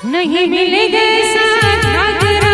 नहीं मिलेगा ऐसा घाघरा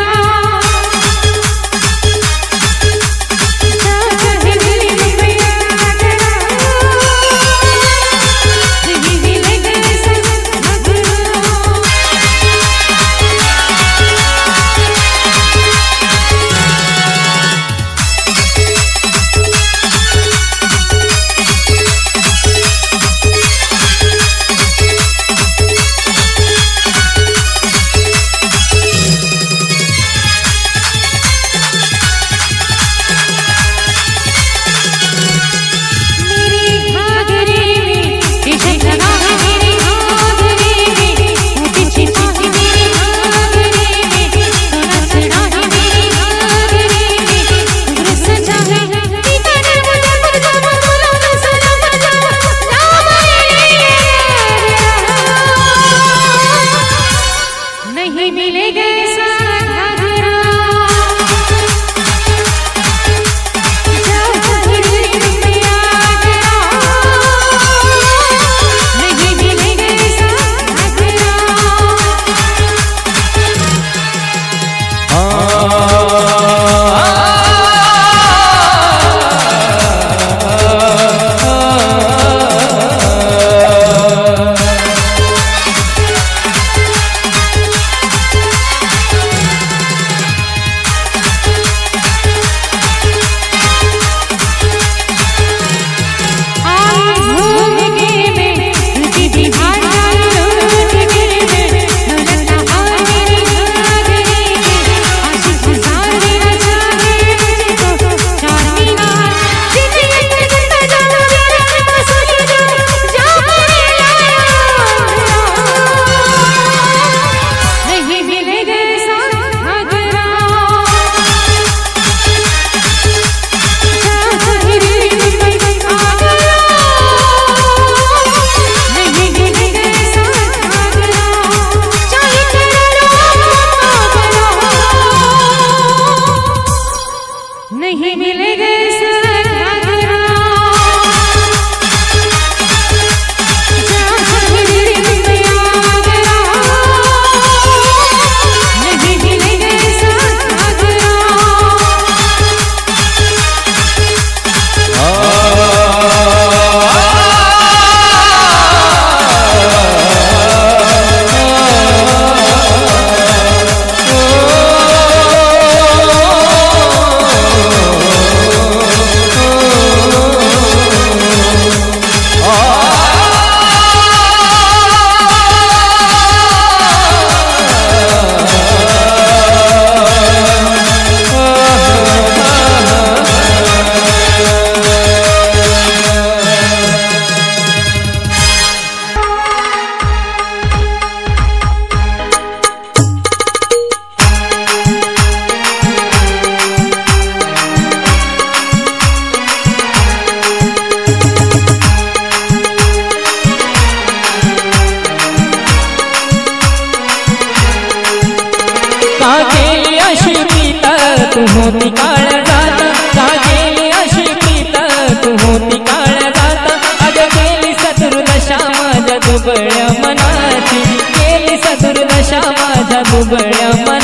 तू होती काळ जाता काजेली अशी तू होती काळ जाता अग गेली सदुर्दशा माझ्या दुबळ्या मनाची गेली सदुर्दशा माझ्या दुबळ्या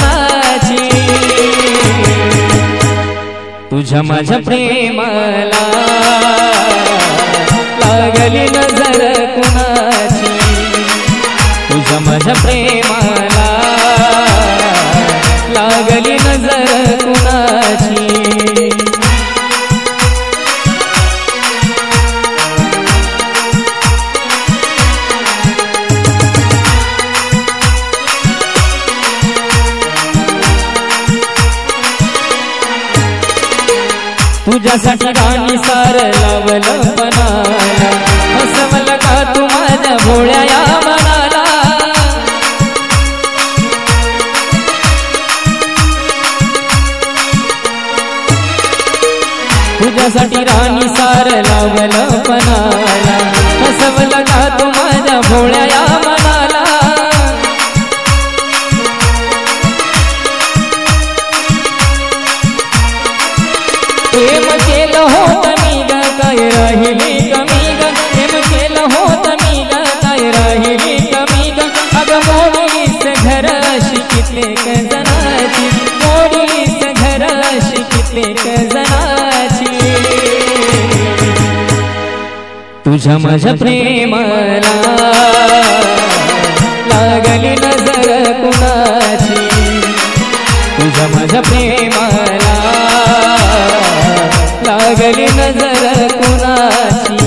मनाची तुझ्या माझ्या प्रेमाला लागली नजर कुणाची तुझ्या माझ्या प्रेमाला लागली नजर कुणाची तुझ्यासाठी राणी सार लावलं मनाला हसवलं का तू माझ्या भोळ्या या मनाला तुझ्यासाठी राणी सार लावलं मनाला हसवलं का तू माझ्या भोळ्या या मनाला प्रेम केलं होतं मी ग काय राहिली कमी ग प्रेम केलं होतं मी ग काय राहिली कमी ग अग मोडीस घर कित्येक जनाची, मोडीस घराशी कित्येक जनाची. तुझ्या माझ्या प्रेमाला लागली नजर कुणाची, तुझ्या माझ्या प्रेमाला लागली नजर कुणाची.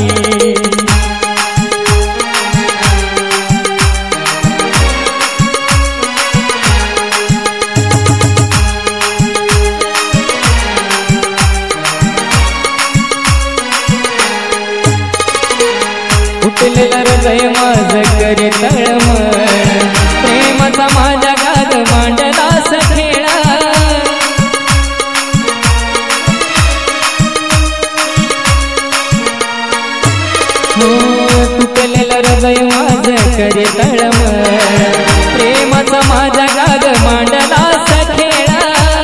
उठलेलं हृदय माझं करी तळमळ, प्रेमाचा माझ्या गाद मांडलास खेळा. तुटलेलं हृदय माझं करी तळमळ, प्रेमाचा माझ्या गाद मांडलास खेळा.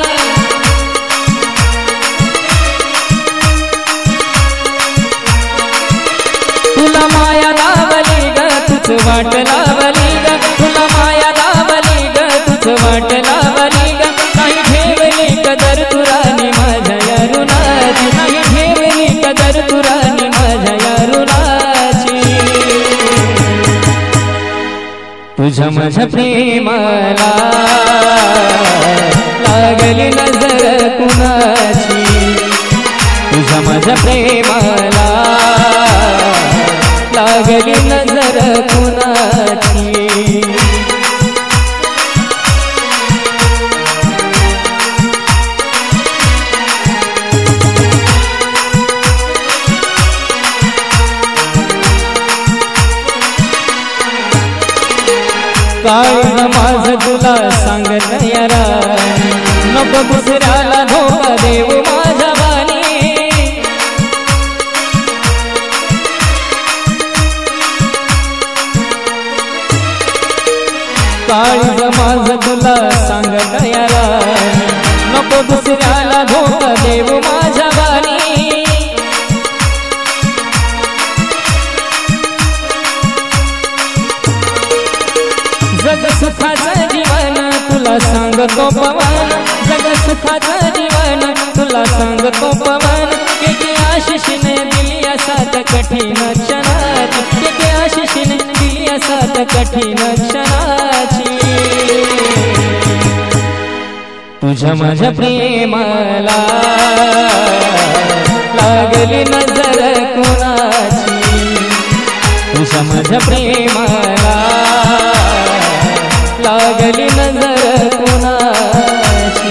तुला माया लावली ग तुझ वाट लावली ग, तुला माया लावली ग तुझ वाट लावली ग. नाही ठेवली कदर तुरानी माझ्या या ऋणाची, नाही ठेवली कदर तुरानी माझ्या या ऋणाची. तुझ्या माझ्या प्रेमाला लागली नजर कुणाची, तुझ्या माझ्या प्रेमाला लागली नजर कुणाची. काळीज माझं तुला सांगत यारा, नको दुसऱ्याला धोका देऊ माझ्या बाणी. काळीज माझं तुला सांगत यारा, नको दुसऱ्याला धोका देऊ माझ्या बाणी. जग सुखाचं जीवन तुला सांगतो पवन, जग सुखाचं जीवन तुला सांगतो पवन. किती आशिषीने दिली सात कठीण क्षणाची, किती आशिषीने दिली सात कठीण क्षणाची. तुझ्या माझ्या प्रेमाला लागली नजर कुणाची, तुझ्या माझ्या प्रेमाला लागली नजर कुणाची.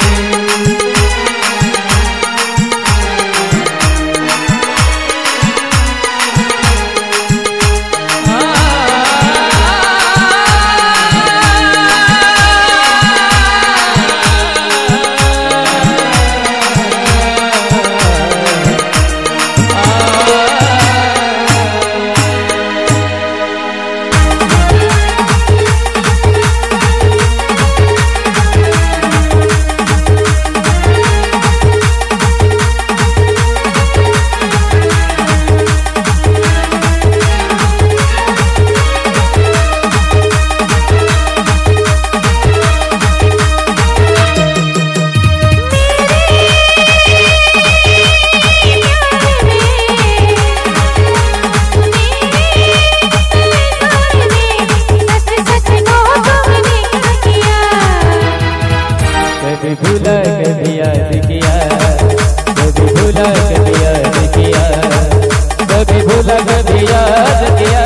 कभी याद किया, कभी भूला कभी याद किया, कभी भूला कभी याद किया,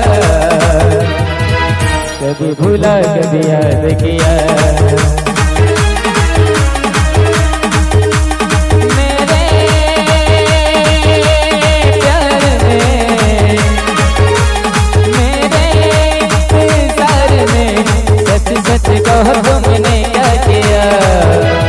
कभी भूला कभी याद किया. मेरे प्यार में, मेरे इंतजार में सच सच कहो तुमने क्या किया.